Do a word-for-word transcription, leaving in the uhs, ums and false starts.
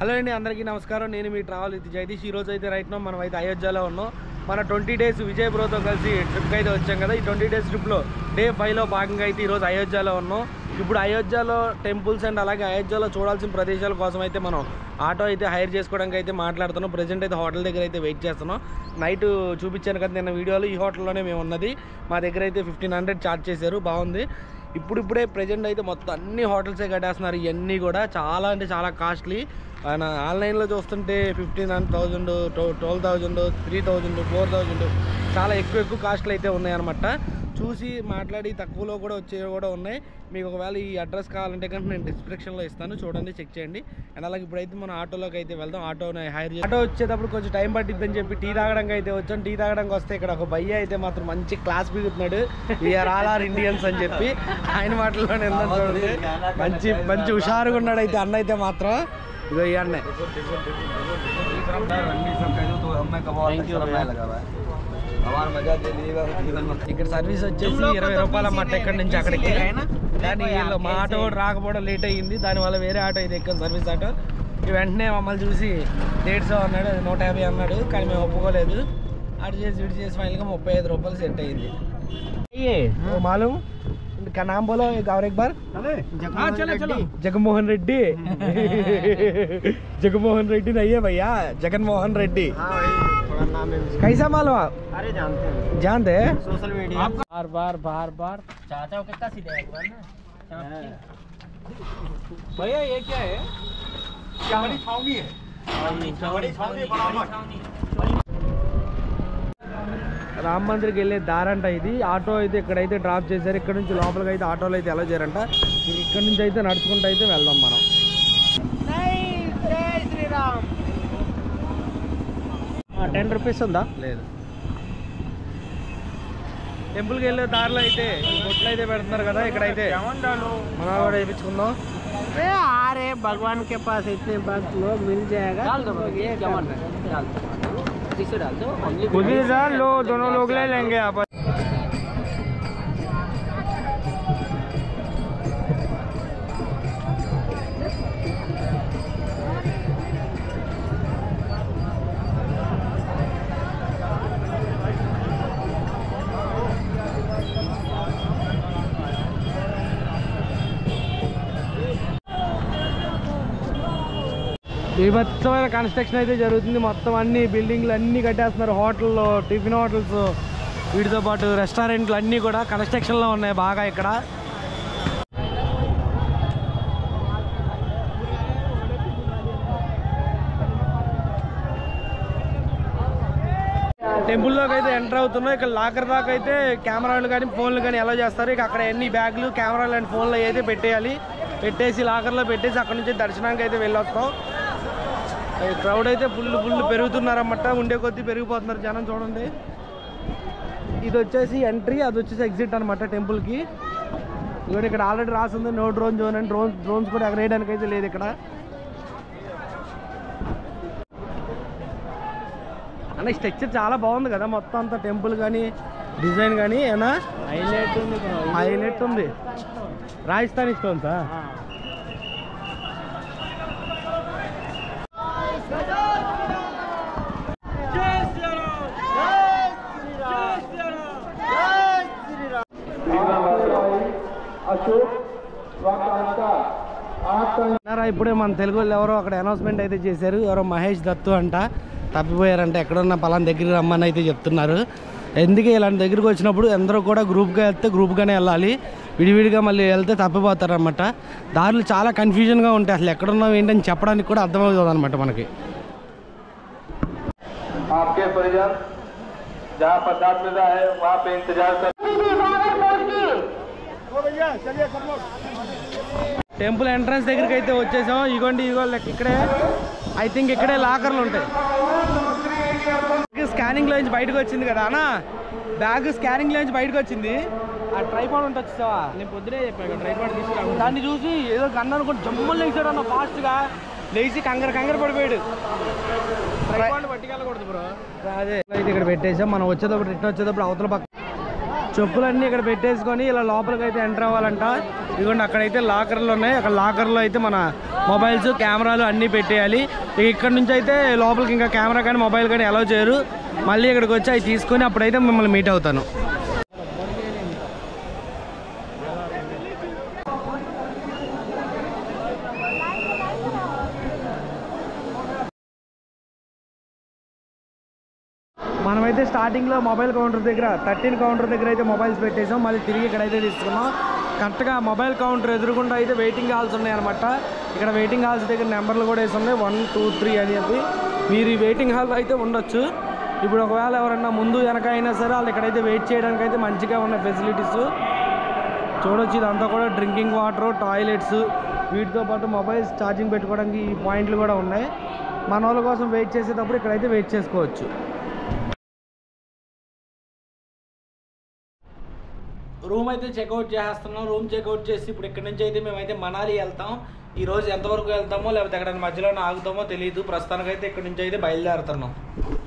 Hello అండి, అందరికీ నమస్కారం. నేను మీ ట్రావెల్ విత్ జగదీష్. ఈరోజు అయితే రైట్ నో మనం అయితే అయోధ్యలో ఉన్నాం. మన ట్వంటీ డేస్ విజయ్ బ్రోతో కలిసి ట్రిప్కి అయితే వచ్చాం కదా. ఈ ట్వంటీ డేస్ ట్రిప్లో డే ఫైవ్లో భాగంగా అయితే ఈరోజు అయోధ్యలో ఉన్నాం. ఇప్పుడు అయోధ్యలో టెంపుల్స్ అండ్ అలాగే అయోధ్యలో చూడాల్సిన ప్రదేశాల కోసం అయితే మనం ఆటో అయితే హైర్ చేసుకోవడానికి అయితే మాట్లాడుతున్నాం. ప్రజెంట్ అయితే హోటల్ దగ్గర అయితే వెయిట్ చేస్తున్నాం. నైట్ చూపించాను కదా నిన్న వీడియోలో, ఈ హోటల్లోనే మేము ఉన్నది. మా దగ్గర అయితే ఫిఫ్టీన్ హండ్రెడ్ ఛార్జ్ చేశారు, బాగుంది. ఇప్పుడిప్పుడే ప్రజెంట్ అయితే మొత్తం అన్ని హోటల్సే కట్టేస్తున్నారు. ఇవన్నీ కూడా చాలా అంటే చాలా కాస్ట్లీ. ఆయన ఆన్లైన్లో చూస్తుంటే fifteen thousand twelve thousand three thousand four thousand చాలా ఎక్కువ ఎక్కువ కాస్ట్లు అయితే ఉన్నాయన్నమాట. చూసి మాట్లాడి తక్కువలో కూడా వచ్చేవి కూడా ఉన్నాయి. మీకు ఒకవేళ ఈ అడ్రస్ కావాలంటే కనుక నేను డిస్క్రిప్షన్లో ఇస్తాను, చూడండి, చెక్ చేయండి. అండ్ అలాగే ఇప్పుడైతే మనం ఆటోలోకి అయితే వెళ్దాం. ఆటోని హైర్ ఆటో వచ్చేటప్పుడు కొంచెం టైం పట్టిద్దని చెప్పి టీ తాగడానికి అయితే వచ్చాం. టీ తాగడానికి వస్తే ఇక్కడ ఒక భయ్య అయితే మాత్రం మంచి క్లాస్ పీగుతున్నాడు. వీఆర్ ఆల్ ఆర్ ఇండియన్స్ అని చెప్పి ఆయన మాటల్లోనే ఎంత చూడండి, మంచి మంచి హుషారుగా ఉన్నాడు అయితే అన్న అయితే మాత్రం. ఇదో ఈ అన్న ఇక్కడ సర్వీస్ వచ్చేసి ఇరవై రూపాయల అన్నమాట ఎక్కడి నుంచి అక్కడికి. కానీ వీళ్ళు మా ఆటో కూడా రాకపోవడం లేట్ అయ్యింది, దానివల్ల వేరే ఆటో ఇది ఎక్కాం, సర్వీస్ ఆటో. వెంటనే మమ్మల్ని చూసి డేట్ సో అన్నాడు, నూట యాభై అన్నాడు. కానీ మేము ఒప్పుకోలేదు. అటు చేసి ఇటు చేసి ఫైనల్గా ముప్పై ఐదు రూపాయలు సెట్ అయ్యింది. మాలూమ్ का नाम बोलो और एक बार. हाँ चलो चलो. जगमोहन रेड्डी. जगमोहन रेड्डी नहीं है भैया, जगन मोहन रेड्डी. कैसा मालूम आप? अरे जानते हैं. जानते हैं सोशल मीडिया. बार बार बार बार चाहता हो कितना सीधा एक बार ना भैया. ये क्या है? बड़ी छावनी है. बड़ी छावनी बड़ा రామ్ మందిర్కి వెళ్ళే దారంట ఇది. ఆటో అయితే ఇక్కడైతే డ్రాప్ చేశారు. ఇక్కడ నుంచి లోపలికి అయితే ఆటోలో అయితే ఎలా చేయారంట. ఇక్కడ నుంచి అయితే నడుచుకుంటూ అయితే వెళ్దాం మనం. టెన్ రూపీస్ ఉందా? లేదు. టెంపుల్కి వెళ్ళే దారిలో అయితే బొట్లు అయితే పెడుతున్నారు కదా, ఇక్కడైతే మనం కూడా వేయించుకుందాం. అరే భగవాన్ కే పాస్ ఇతనే భక్త్ లోग मिल जाएगा. इसे डाल दो. खुद ही डाल लो, दोनों लोग ले लेंगे आप. బీభత్సమైన కన్స్ట్రక్షన్ అయితే జరుగుతుంది. మొత్తం అన్ని బిల్డింగ్లు అన్నీ కట్టేస్తున్నారు. హోటల్లో, టిఫిన్ హోటల్స్, వీటితో పాటు రెస్టారెంట్లు అన్నీ కూడా కన్స్ట్రక్షన్లో ఉన్నాయి బాగా ఇక్కడ. టెంపుల్లోకి అయితే ఎంటర్ అవుతున్నాం. ఇక్కడ లాకర్ దాకా అయితే కెమెరాలు కానీ ఫోన్లు కానీ ఎలా చేస్తారు. ఇక అక్కడ ఎన్ని బ్యాగులు, కెమెరాలు అండ్ ఫోన్లు అయితే పెట్టేయాలి. పెట్టేసి లాకర్లో పెట్టేసి అక్కడ నుంచి దర్శనానికి అయితే వెళ్ళొస్తాం. క్రౌడ్ అయితే ఫుల్ ఫుల్ పెరుగుతున్నారన్నమాట. ఉండే కొద్దీ పెరిగిపోతున్నారు జనం, చూడండి. ఇది వచ్చేసి ఎంట్రీ, అది వచ్చేసి ఎగ్జిట్ అనమాట టెంపుల్కి. ఇవన్నీ ఇక్కడ ఆల్రెడీ రాసింది నో డ్రోన్ జోన్ అని. డ్రోన్ డ్రోన్స్ కూడా ఎగరేయడానికి అయితే లేదు ఇక్కడ. అన్న స్ట్రక్చర్ చాలా బాగుంది కదా, మొత్తం అంతా టెంపుల్ కానీ డిజైన్ కానీ ఏనా హైలైట్ ఉంది. హైలైట్ ఉంది. రాజస్థానీ స్టోన్సా? ఇప్పుడే మన తెలుగు వాళ్ళు ఎవరో అక్కడ అనౌన్స్మెంట్ అయితే చేశారు. ఎవరో మహేష్ దత్తు అంట తప్పిపోయారంటే, ఎక్కడున్న పలానా దగ్గరికి రమ్మని అయితే చెప్తున్నారు. ఎందుకే ఇలాంటి దగ్గరికి వచ్చినప్పుడు అందరూ కూడా గ్రూప్గా వెళ్తే గ్రూప్గానే వెళ్ళాలి. విడివిడిగా మళ్ళీ వెళ్తే తప్పిపోతారు అనమాట. దారులు చాలా కన్ఫ్యూజన్గా ఉంటాయి. అసలు ఎక్కడున్నాం ఏంటని చెప్పడానికి కూడా అర్థమవుతుంది అనమాట మనకి. టెంపుల్ ఎంట్రన్స్ దగ్గరికి అయితే వచ్చేసాం. ఇగోండి ఇగో ఇక్కడే, ఐ థింక్ ఇక్కడే లాకర్లు ఉంటాయి. స్కానింగ్ లో నుంచి బయటకు వచ్చింది కదా అన్న, బ్యాగ్ స్కానింగ్ లో నుంచి బయటకు వచ్చింది. ఆ ట్రైపాడ్ ఉంటుంది వచ్చేసావా? నేను పొద్దునే చెప్పాను ట్రైపాడ్ తీసుకురా. దాన్ని చూసి ఏదో గన్ను అనుకుంటే జమ్మలు లేచాడు అన్న, ఫాస్ట్ గా లేచి కంగర కంగర పడిపోయాడు. ట్రైపాడ్ పట్టుకెళ్ళకూడదు బ్రో. అదే అయితే ఇక్కడ పెట్టేసాం. మనం వచ్చేటప్పుడు రిటర్న్ వచ్చేటప్పుడు అవతల పక్క చెప్పులన్నీ ఇక్కడ పెట్టేసుకొని ఇలా లోపలికి అయితే ఎంటర్ అవ్వాలంట. ఇదిగోండి అక్కడైతే లాకర్లు ఉన్నాయి. అక్కడ లాకర్లో అయితే మన మొబైల్స్ కెమెరాలు అన్నీ పెట్టేయాలి. ఇక్కడ నుంచి అయితే లోపలికి ఇంకా కెమెరా కానీ మొబైల్ కానీ అలౌ చేయరు. మళ్ళీ ఇక్కడికి వచ్చి అవి తీసుకొని అప్పుడైతే మిమ్మల్ని మీట్ అవుతాను. మనమైతే స్టార్టింగ్లో మొబైల్ కౌంటర్ దగ్గర థర్టీన్ కౌంటర్ దగ్గర అయితే మొబైల్స్ పెట్టేసాం. మళ్ళీ తిరిగి ఇక్కడైతే తీసుకున్నాం. కరెక్ట్గా మొబైల్ కౌంటర్ ఎదురుకుండా అయితే వెయిటింగ్ హాల్స్ ఉన్నాయి అనమాట. ఇక్కడ వెయిటింగ్ హాల్స్ దగ్గర నెంబర్లు కూడా వేసి ఉన్నాయి, వన్ టూ త్రీ అని చెప్పి. మీరు ఈ వెయిటింగ్ హాల్ అయితే ఉండొచ్చు. ఇప్పుడు ఒకవేళ ఎవరన్నా ముందు వెనక అయినా సరే వాళ్ళు ఇక్కడైతే వెయిట్ చేయడానికి అయితే మంచిగా ఉన్నాయి ఫెసిలిటీస్. చూడొచ్చు ఇదంతా కూడా డ్రింకింగ్ వాటర్, టాయిలెట్స్, వీటితో పాటు మొబైల్స్ ఛార్జింగ్ పెట్టుకోవడానికి ఈ పాయింట్లు కూడా ఉన్నాయి. మన వాళ్ళ కోసం వెయిట్ చేసేటప్పుడు ఇక్కడైతే వెయిట్ చేసుకోవచ్చు. రూమ్ అయితే చెక్అవుట్ చేసేస్తున్నాం. రూమ్ చెక్అవుట్ చేసి ఇప్పుడు ఇక్కడ నుంచి అయితే మేమైతే మనాలి వెళ్తాం. ఈ రోజు ఎంతవరకు వెళ్తామో లేకపోతే ఎక్కడైనా మధ్యలో ఆగుతామో తెలియదు. ప్రస్తుతానికైతే ఇక్కడ నుంచి అయితే బయలుదేరుతున్నాం.